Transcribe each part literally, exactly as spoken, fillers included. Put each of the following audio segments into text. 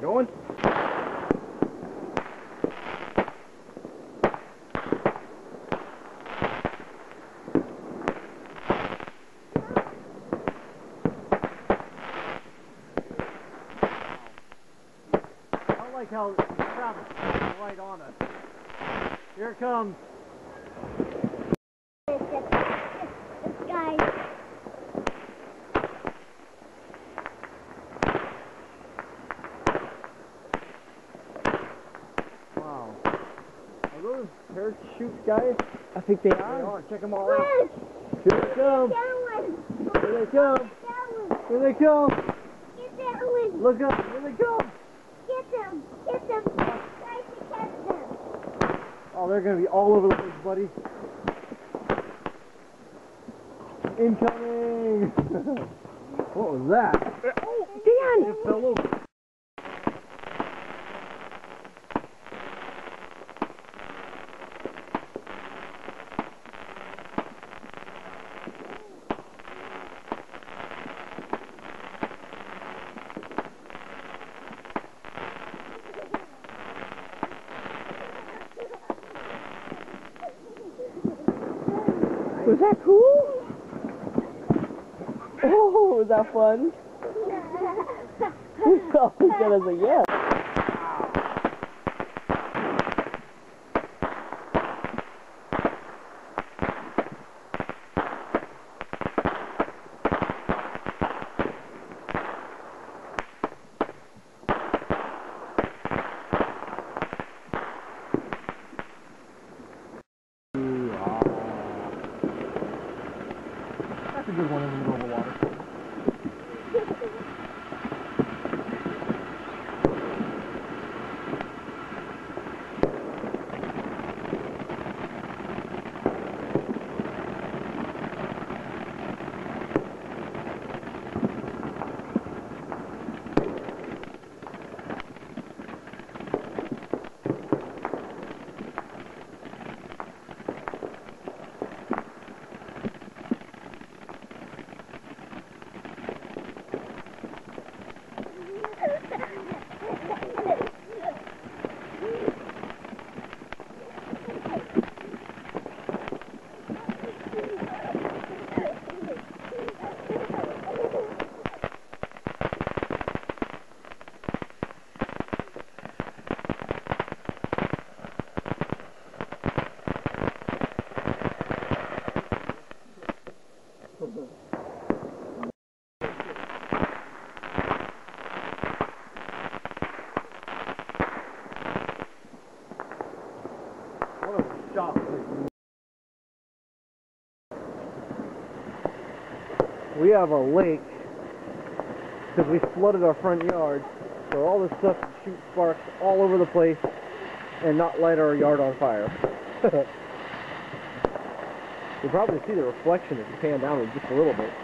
Going? I like how the traffic is right on us. Here it comes. This guy. Wow. Are those parachute guys? I think they They are. are. Check them all out. Look! Here they come. That one! Here they come. That one! Here they come. Get that one! Look up. Here they come. Get them! Get them! Try to catch them! Oh, they're going to be all over the place, buddy. Incoming! What was that? Oh, Dan! It fell over. Was that cool? Oh, was that fun? Oh, that is a yes. That's a good one in the middle of the water. What a shot. We have a lake because we flooded our front yard, so all this stuff can shoot sparks all over the place and not light our yard on fire. You'll probably see the reflection if you pan down it just a little bit.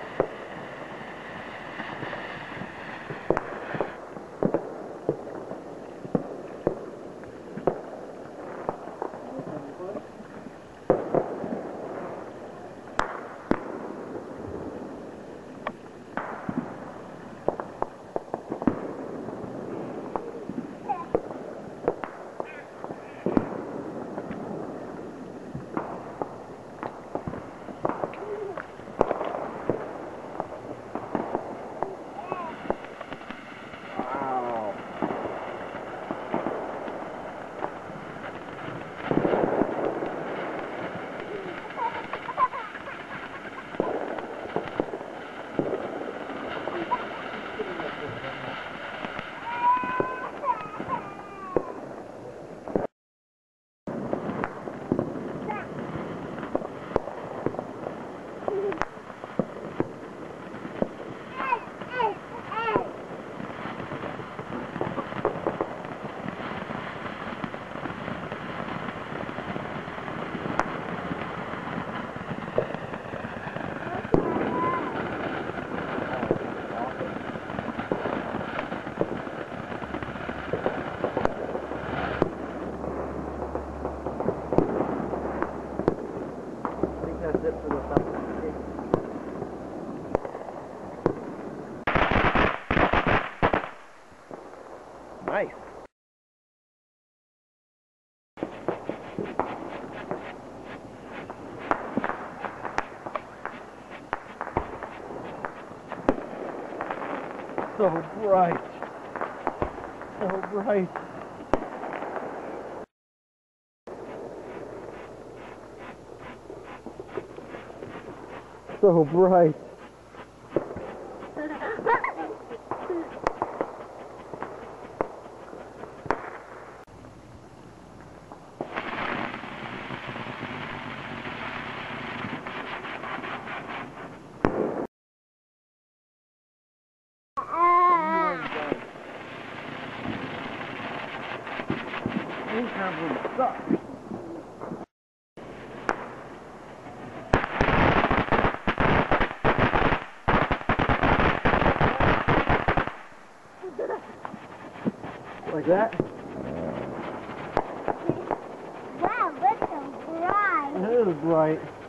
Nice. So bright. So bright. So bright. These problems suck. Like that? Wow, that's so bright. It is bright.